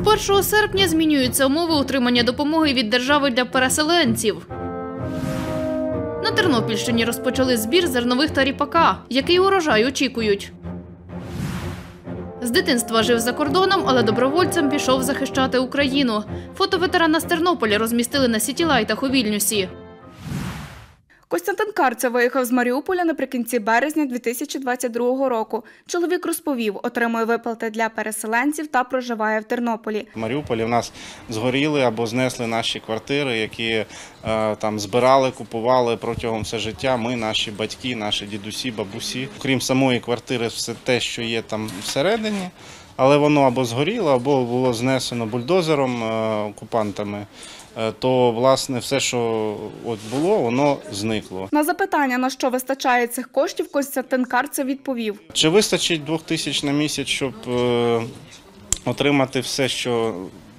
1 серпня змінюються умови отримання допомоги від держави для переселенців. На Тернопільщині розпочали збір зернових та ріпака. Який урожай очікують? З дитинства жив за кордоном, але добровольцем пішов захищати Україну. Фото ветерана з Тернополя розмістили на сітілайтах у Вільнюсі. Костянтин Карцев виїхав з Маріуполя наприкінці березня 2022 року. Чоловік розповів, отримує виплати для переселенців та проживає в Тернополі. В Маріуполі в нас згоріли або знесли наші квартири, які там збирали, купували протягом все життя. Ми, наші батьки, наші дідусі, бабусі. Крім самої квартири, все те, що є там всередині, але воно або згоріло, або було знесено бульдозером, окупантами. То, власне, все, що було, воно зникло. На запитання, на що вистачає цих коштів, Костянтин Карцев відповів. Чи вистачить 2000 на місяць, щоб отримати все, що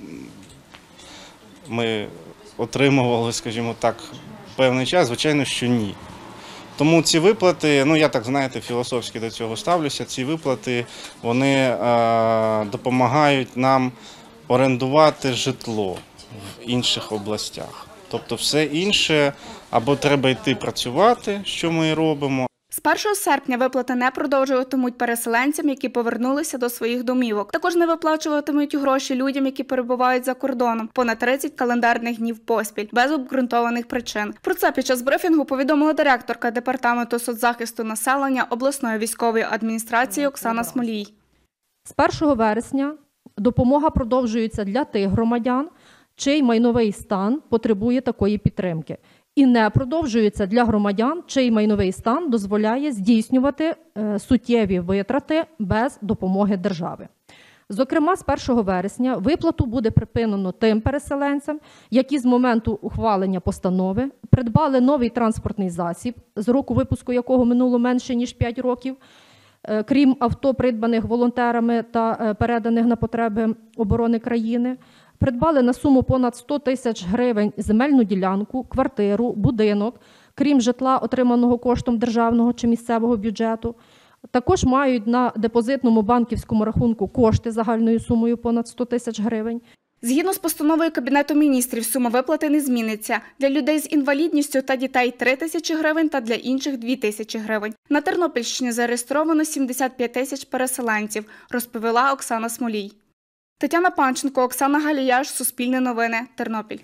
ми отримували, скажімо так, певний час? Звичайно, що ні. Тому ці виплати, я так, знаєте, філософськи до цього ставлюся, ці виплати, вони допомагають нам орендувати житло в інших областях. Тобто все інше, або треба йти працювати, що ми і робимо. З 1 серпня виплати не продовжуватимуть переселенцям, які повернулися до своїх домівок. Також не виплачуватимуть гроші людям, які перебувають за кордоном, понад 30 календарних днів поспіль, без обґрунтованих причин. Про це під час брифінгу повідомила директорка Департаменту соцзахисту населення обласної військової адміністрації Оксана Смолій. З 1 вересня допомога продовжується для тих громадян, чий майновий стан потребує такої підтримки. І не продовжується для громадян, чий майновий стан дозволяє здійснювати суттєві витрати без допомоги держави. Зокрема, з 1 вересня виплату буде припинено тим переселенцям, які з моменту ухвалення постанови придбали новий транспортний засіб, з року випуску якого минуло менше, ніж 5 років, крім авто, придбаних волонтерами та переданих на потреби оборони країни, придбали на суму понад 100 тисяч гривень земельну ділянку, квартиру, будинок, крім житла, отриманого коштом державного чи місцевого бюджету. Також мають на депозитному банківському рахунку кошти загальною сумою понад 100 тисяч гривень. Згідно з постановою Кабінету міністрів, сума виплати не зміниться. Для людей з інвалідністю та дітей – 3 тисячі гривень та для інших – 2 тисячі гривень. На Тернопільщині зареєстровано 75 тисяч переселенців, розповіла Оксана Смолій. Тетяна Панченко, Оксана Галіяш, Суспільне новини, Тернопіль.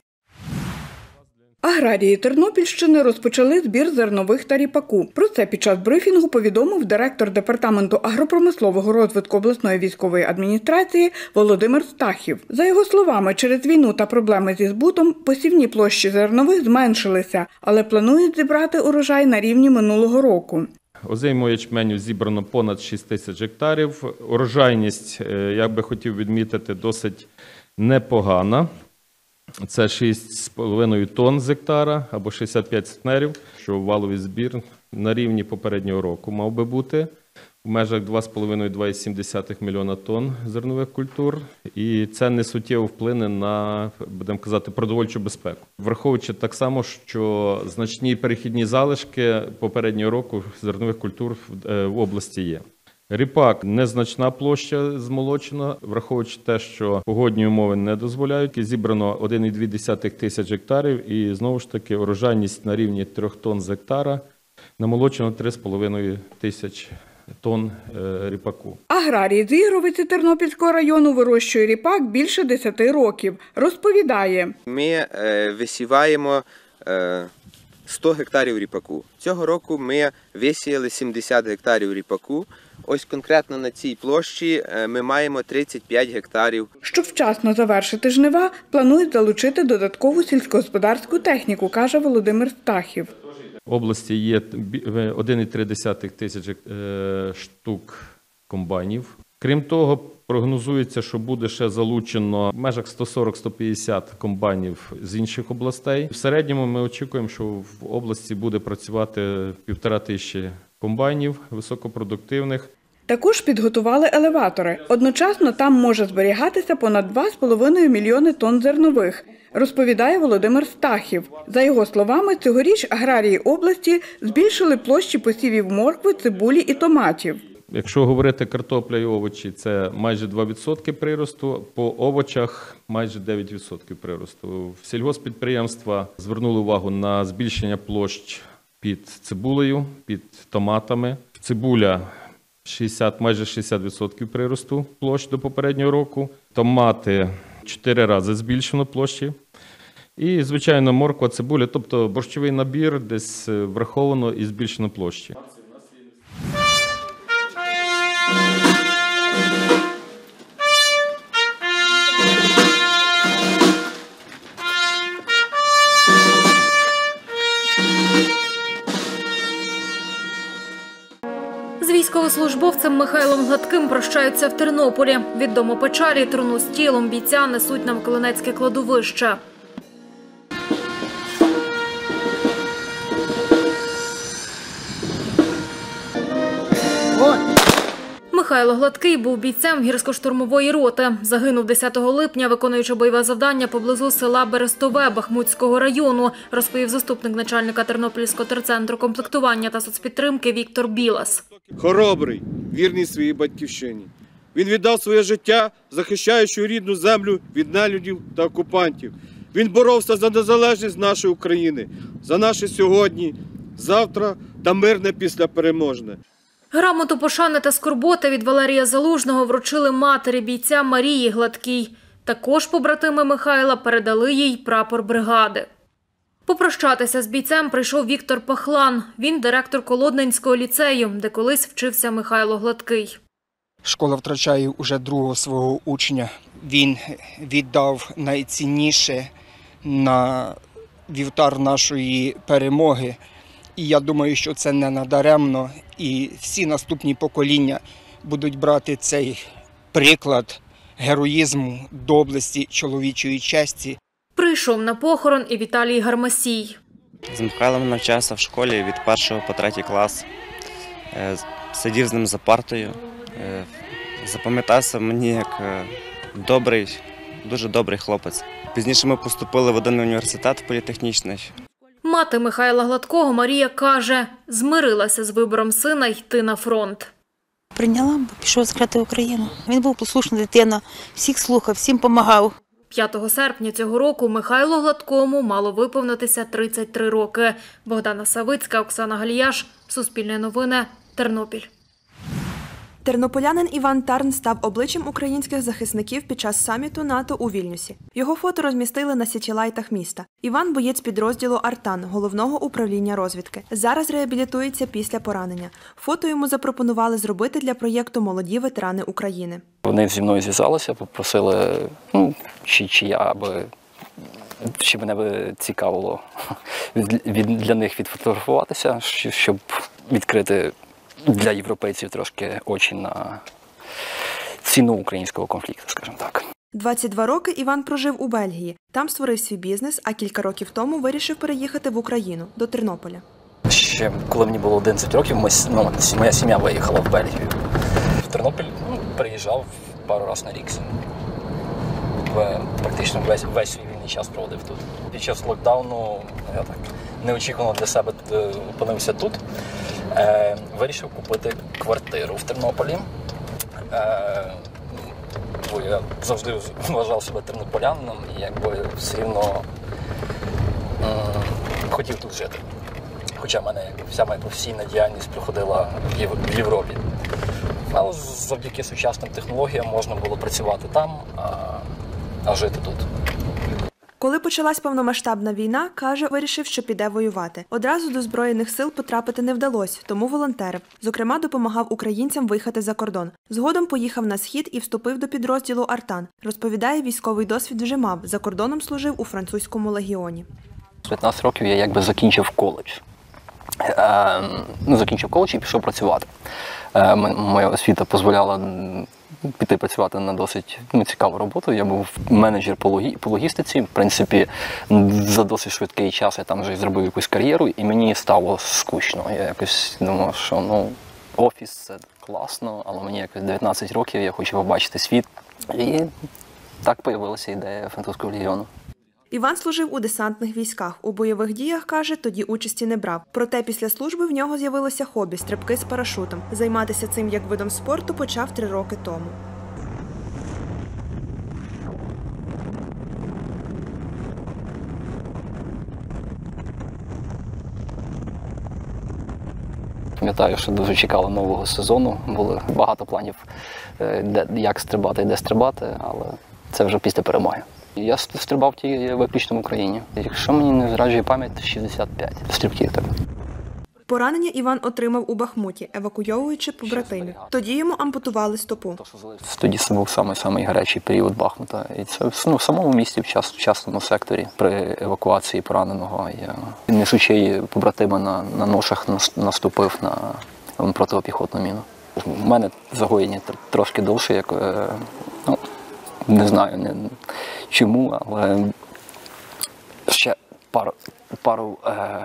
Аграрії Тернопільщини розпочали збір зернових та ріпаку. Про це під час брифінгу повідомив директор Департаменту агропромислового розвитку обласної військової адміністрації Володимир Стахів. За його словами, через війну та проблеми зі збутом посівні площі зернових зменшилися, але планують зібрати урожай на рівні минулого року. Озимого ячменю зібрано понад 6 тисяч гектарів. Урожайність, я би хотів відмітити, досить непогана. Це 6,5 тонн з гектара або 65 центнерів, що валовий збір на рівні попереднього року мав би бути. В межах 2,5-2,7 мільйона тонн зернових культур. І це не суттєво вплине на, будемо казати, продовольчу безпеку. Враховуючи так само, що значні перехідні залишки попереднього року зернових культур в області є. Ріпак – незначна площа змолочена, враховуючи те, що погодні умови не дозволяють. Зібрано 1,2 тисяч гектарів і, знову ж таки, урожайність на рівні 3 тонн з гектара, намолочено 3,5 тисяч тонн ріпаку. Аграрій з Ігровиці Тернопільського району вирощує ріпак більше 10 років. Розповідає. Ми висіваємо 100 гектарів ріпаку. Цього року ми висіяли 70 гектарів ріпаку. Ось конкретно на цій площі ми маємо 35 гектарів. Щоб вчасно завершити жнива, планують залучити додаткову сільськогосподарську техніку, каже Володимир Стахів. В області є 1,3 тисячі штук комбайнів. Крім того, прогнозується, що буде ще залучено в межах 140-150 комбайнів з інших областей. В середньому ми очікуємо, що в області буде працювати 1500 комбайнів високопродуктивних. Також підготували елеватори. Одночасно там може зберігатися понад 2,5 мільйони тонн зернових, розповідає Володимир Стахів. За його словами, цьогоріч аграрії області збільшили площі посівів моркви, цибулі і томатів. Якщо говорити картопля і овочі, це майже 2% приросту, по овочах майже 9% приросту. Сільгосппідприємства звернули увагу на збільшення площ під цибулею, під томатами. Цибуля майже 60% приросту площ до попереднього року. Томати 4 рази збільшено площі. І, звичайно, морква, цибуля, тобто борщовий набір десь враховано і збільшено площі. З військовослужбовцем Михайлом Гладким прощаються в Тернополі. Від дому печалі труну з тілом бійця несуть на Миколинецьке кладовище. Михайло Гладкий був бійцем гірсько-штурмової роти. Загинув 10 липня, виконуючи бойове завдання поблизу села Берестове Бахмутського району, розповів заступник начальника Тернопільського терцентру комплектування та соцпідтримки Віктор Білас. Хоробрий, вірний своїй батьківщині. Він віддав своє життя, захищаючи рідну землю від нелюдів та окупантів. Він боровся за незалежність нашої України, за наше сьогодні, завтра та мирне післяпереможне. Грамоту пошани та скорботи від Валерія Залужного вручили матері бійця Марії Гладкій. Також побратими Михайла передали їй прапор бригади. Попрощатися з бійцем прийшов Віктор Пахлан. Він директор Колодненського ліцею, де колись вчився Михайло Гладкий. Школа втрачає уже другого свого учня. Він віддав найцінніше на вівтар нашої перемоги. І я думаю, що це не надаремно. І всі наступні покоління будуть брати цей приклад героїзму, доблесті, чоловічої честі. Прийшов на похорон і Віталій Гармасій. З Михайлом навчався в школі від 1 по 3 клас. Сидів з ним за партою. Запам'ятався мені як добрий, дуже добрий хлопець. Пізніше ми поступили в один університет політехнічний. Мати Михайла Гладкого Марія каже, змирилася з вибором сина йти на фронт. Прийняла, бо пішов захищати Україну. Він був послушна дитина, всіх слухав, всім допомагав. 5 серпня цього року Михайлу Гладкому мало виповнитися 33 роки. Богдана Савицька, Оксана Галіяш, Суспільне новини, Тернопіль. Тернополянин Іван Тарн став обличчям українських захисників під час саміту НАТО у Вільнюсі. Його фото розмістили на сітілайтах міста. Іван – боєць підрозділу «Артан» Головного управління розвідки. Зараз реабілітується після поранення. Фото йому запропонували зробити для проєкту «Молоді ветерани України». Вони зі мною зв'язалися, попросили, чи мене би цікавило для них відфотографуватися, щоб відкрити для європейців трошки очі на ціну українського конфлікту, скажімо так. 22 роки Іван прожив у Бельгії. Там створив свій бізнес, а кілька років тому вирішив переїхати в Україну, до Тернополя. Ще коли мені було 11 років, моя сім'я виїхала в Бельгію. В Тернопіль переїжджав пару разів на рік. Практично весь свій вільний час проводив тут. Під час локдауну я так неочікувано для себе опинився тут. Вирішив купити квартиру в Тернополі. Бо я завжди вважав себе тернополянином і все рівно хотів тут жити. Хоча вся моя професійна діяльність проходила в Європі. Але завдяки сучасним технологіям можна було працювати там, а жити тут. Коли почалась повномасштабна війна, каже, вирішив, що піде воювати. Одразу до Збройних сил потрапити не вдалося, тому волонтерив. Зокрема, допомагав українцям виїхати за кордон. Згодом поїхав на Схід і вступив до підрозділу «Артан». Розповідає, військовий досвід вже мав. За кордоном служив у французькому легіоні. З 15 років я закінчив коледж. Закінчив коледж і пішов працювати. Моя освіта дозволяла піти працювати на досить цікаву роботу. Я був менеджер по логістиці. В принципі, за досить швидкий час я там вже зробив якусь кар'єру, і мені стало скучно. Я якось думав, що офіс – це класно, але мені якось 19 років, я хочу побачити світ. І так з'явилася ідея французького легіону. Іван служив у десантних військах. У бойових діях, каже, тоді участі не брав. Проте після служби в нього з'явилося хобі – стрибки з парашутом. Займатися цим як видом спорту почав 3 роки тому. Пам'ятаю, що дуже чекали нового сезону, було багато планів, як стрибати і де стрибати, але це вже після перемоги. Я стрибав виключно в Україні. Якщо мені не зраджує пам'ять, 65 стрибків. Поранення Іван отримав у Бахмуті, евакуйовуючи побратимів. Тоді йому ампутували стопу. Тоді це був самий гарячий період Бахмута. І це в самому місті, в частному секторі, при евакуації пораненого. Я, несучи побратима на ношах, наступив на протипіхотну міну. У мене загоєння трошки довше, як, не знаю чому, але ще пару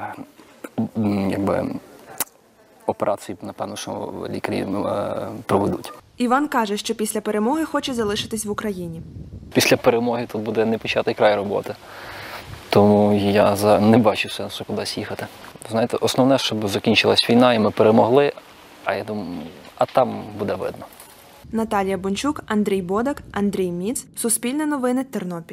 операцій, напевно, що лікарі проведуть. Іван каже, що після перемоги хоче залишитись в Україні. Після перемоги тут буде не початий край роботи. Тому я не бачу сенсу кудись їхати. Знаєте, основне, щоб закінчилась війна і ми перемогли, а я думаю, а там буде видно. Наталія Бончук, Андрій Бодак, Андрій Міц. Суспільне новини, Тернопіль.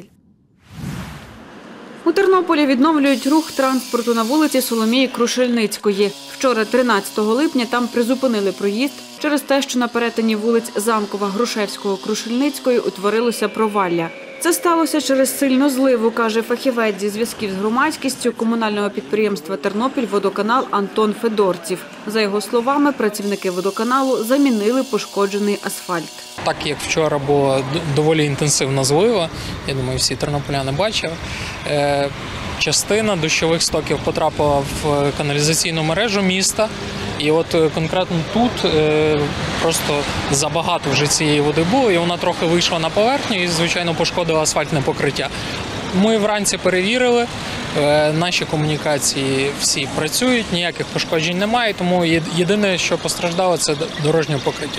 У Тернополі відновлюють рух транспорту на вулиці Соломії Крушельницької. Вчора, 13 липня, там призупинили проїзд через те, що на перетині вулиць Замкова, Грушевського, Крушельницької утворилося провалля. Це сталося через сильну зливу, каже фахівець зі зв'язків з громадськістю комунального підприємства «Тернопільводоканал» Антон Федорців. За його словами, працівники водоканалу замінили пошкоджений асфальт. Так як вчора була доволі інтенсивна злива, я думаю, всі тернополяни бачили, частина дощових стоків потрапила в каналізаційну мережу міста. І от конкретно тут просто забагато вже цієї води було, і вона трохи вийшла на поверхню і, звичайно, пошкодила асфальтне покриття. Ми вранці перевірили, наші комунікації всі працюють, ніяких пошкоджень немає, тому єдине, що постраждало, це дорожнє покриття.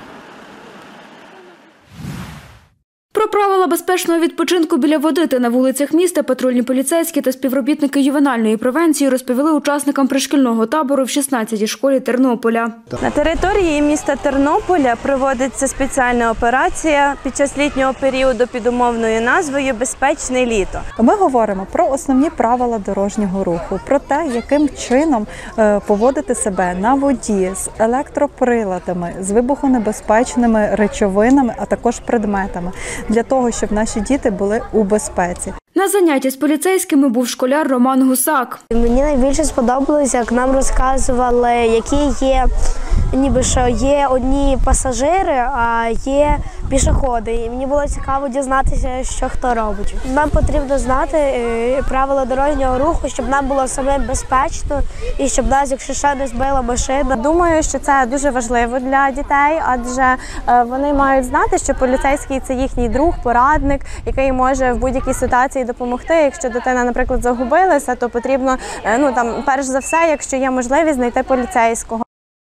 Про правила безпечного відпочинку біля води та на вулицях міста патрульні поліцейські та співробітники ювенальної превенції розповіли учасникам пришкільного табору в 16-й школі Тернополя. На території міста Тернополя проводиться спеціальна операція під час літнього періоду під умовною назвою «Безпечне літо». Ми говоримо про основні правила дорожнього руху, про те, яким чином поводити себе на воді з електроприладами, з вибухонебезпечними речовинами, а також предметами, для того, щоб наші діти були у безпеці. На занятті з поліцейськими був школяр Роман Гусак. Мені найбільше сподобалося, як нам розказували, які є одні пасажири, а є пішоходи. І мені було цікаво дізнатися, що хто робить. Нам потрібно знати правила дорожнього руху, щоб нам було самим безпечно і щоб нас, якщо ще не збила машина. Думаю, що це дуже важливо для дітей, адже вони мають знати, що поліцейський – це їхній друг, порадник, який може в будь-якій ситуації допомогти. Якщо дитина, наприклад, загубилася, то потрібно, перш за все, якщо є можливість, знайти поліцейського.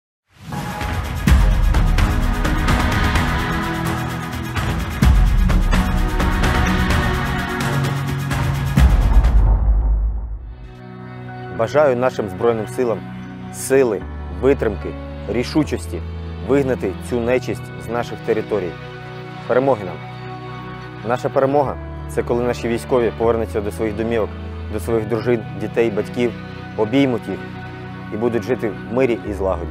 Бажаю нашим Збройним силам сили, витримки, рішучості вигнати цю нечисть з наших територій. Перемоги нам! Наша перемога – це коли наші військові повернуться до своїх домівок, до своїх дружин, дітей, батьків, обіймуть їх і будуть жити в мирі і злагоді.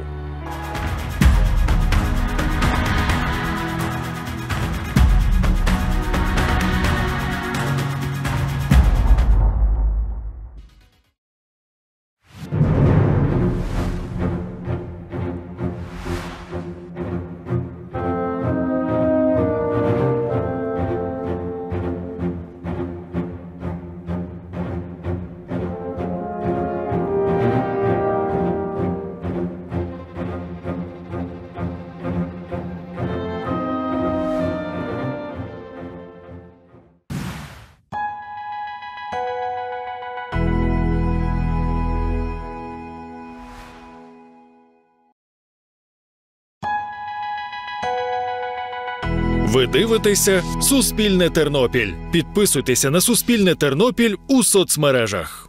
Ви дивитеся «Суспільне Тернопіль». Підписуйтеся на «Суспільне Тернопіль» у соцмережах.